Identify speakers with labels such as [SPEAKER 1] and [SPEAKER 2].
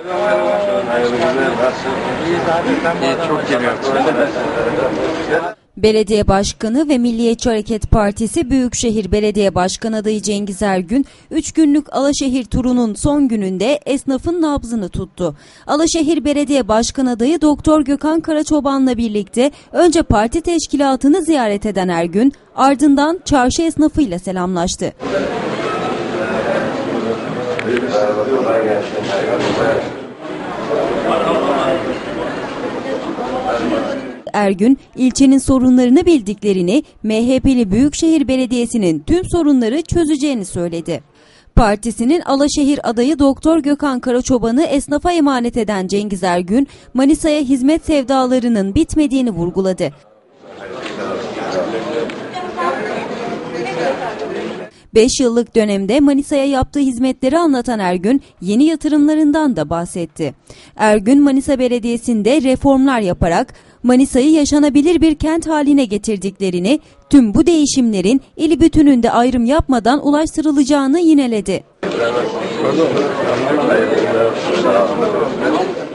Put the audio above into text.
[SPEAKER 1] Çok geliyor.
[SPEAKER 2] Belediye Başkanı ve Milliyetçi Hareket Partisi Büyükşehir Belediye Başkan adayı Cengiz Ergün, 3 günlük Alaşehir turunun son gününde esnafın nabzını tuttu. Alaşehir Belediye Başkan adayı Doktor Gökhan Karaçoban'la birlikte önce parti teşkilatını ziyaret eden Ergün, ardından çarşı esnafıyla selamlaştı. Ergün, ilçenin sorunlarını bildiklerini, MHP'li Büyükşehir Belediyesi'nin tüm sorunları çözeceğini söyledi. Partisinin Alaşehir adayı Doktor Gökhan Karaçoban'ı esnafa emanet eden Cengiz Ergün, Manisa'ya hizmet sevdalarının bitmediğini vurguladı. Beş yıllık dönemde Manisa'ya yaptığı hizmetleri anlatan Ergün, yeni yatırımlarından da bahsetti. Ergün, Manisa Belediyesi'nde reformlar yaparak Manisa'yı yaşanabilir bir kent haline getirdiklerini, tüm bu değişimlerin ili bütününde ayrım yapmadan ulaştırılacağını yineledi.